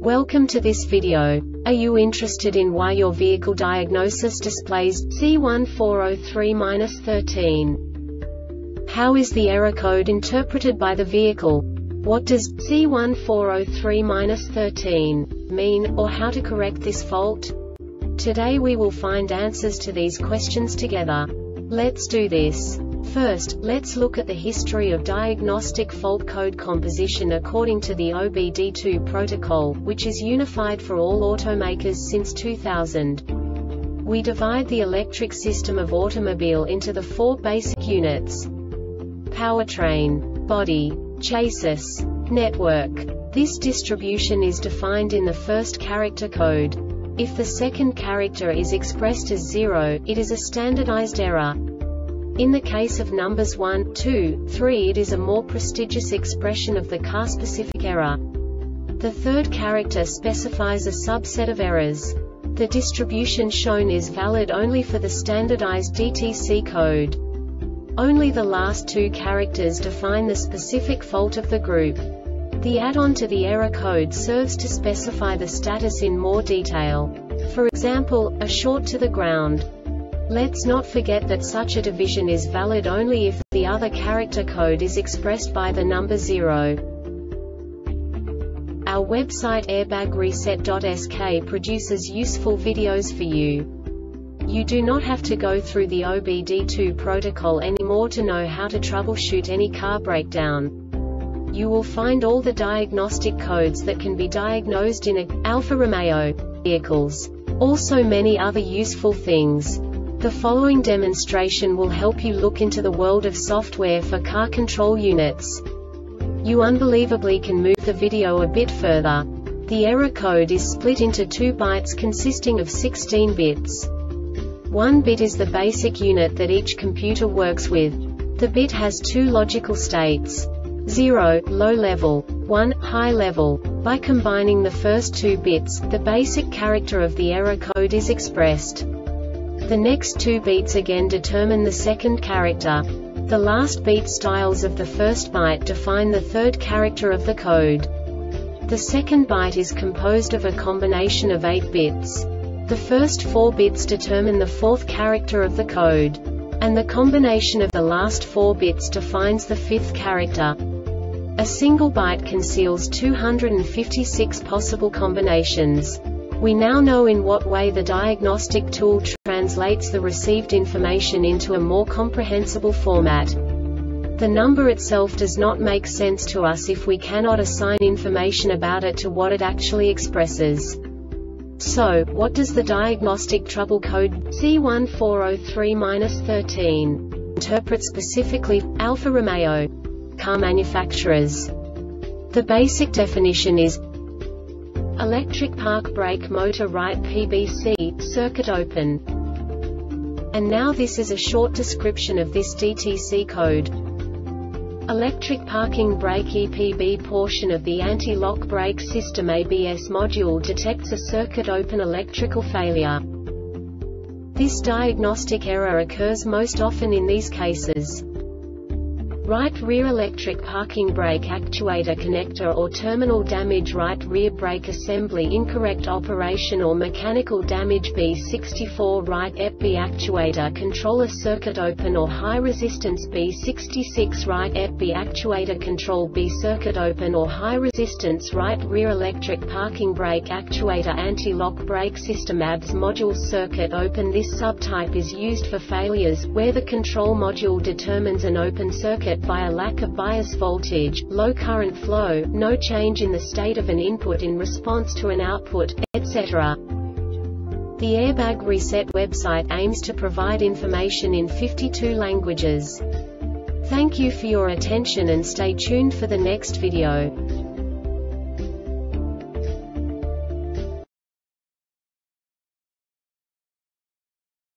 Welcome to this video. Are you interested in why your vehicle diagnosis displays C1403-13? How is the error code interpreted by the vehicle? What does C1403-13 mean, or how to correct this fault? Today we will find answers to these questions together. Let's do this. First, let's look at the history of diagnostic fault code composition according to the OBD2 protocol, which is unified for all automakers since 2000. We divide the electric system of automobile into the four basic units: powertrain, body, chassis, network. This distribution is defined in the first character code. If the second character is expressed as 0, it is a standardized error. In the case of numbers 1, 2, 3, it is a more prestigious expression of the car-specific error. The third character specifies a subset of errors. The distribution shown is valid only for the standardized DTC code. Only the last two characters define the specific fault of the group. The add-on to the error code serves to specify the status in more detail. For example, a short to the ground. Let's not forget that such a division is valid only if the other character code is expressed by the number 0. Our website airbagreset.sk produces useful videos for you. You do not have to go through the OBD2 protocol anymore to know how to troubleshoot any car breakdown. You will find all the diagnostic codes that can be diagnosed in Alfa Romeo vehicles. Also many other useful things. The following demonstration will help you look into the world of software for car control units. You unbelievably can move the video a bit further. The error code is split into 2 bytes consisting of 16 bits. 1 bit is the basic unit that each computer works with. The bit has 2 logical states: 0, low level, 1, high level. By combining the first 2 bits, the basic character of the error code is expressed. The next 2 beats again determine the second character. The last beat styles of the first byte define the third character of the code. The second byte is composed of a combination of 8 bits. The first 4 bits determine the fourth character of the code. And the combination of the last 4 bits defines the fifth character. A single byte conceals 256 possible combinations. We now know in what way the diagnostic tool translates the received information into a more comprehensible format. The number itself does not make sense to us if we cannot assign information about it to what it actually expresses. So, what does the diagnostic trouble code C1403-13 interpret specifically for Alfa Romeo car manufacturers? The basic definition is electric park brake motor right PBC, circuit open. And now this is a short description of this DTC code. Electric parking brake EPB portion of the anti-lock brake system ABS module detects a circuit open electrical failure. This diagnostic error occurs most often in these cases: right rear electric parking brake actuator connector or terminal damage, right rear brake assembly incorrect operation or mechanical damage, B64 right EPB actuator controller circuit open or high resistance, B66 right EPB actuator control B circuit open or high resistance, right rear electric parking brake actuator anti-lock brake system ABS module circuit open. This subtype is used for failures where the control module determines an open circuit by a lack of bias voltage, low current flow, no change in the state of an input in response to an output, etc. The Airbag Reset website aims to provide information in 52 languages. Thank you for your attention and stay tuned for the next video.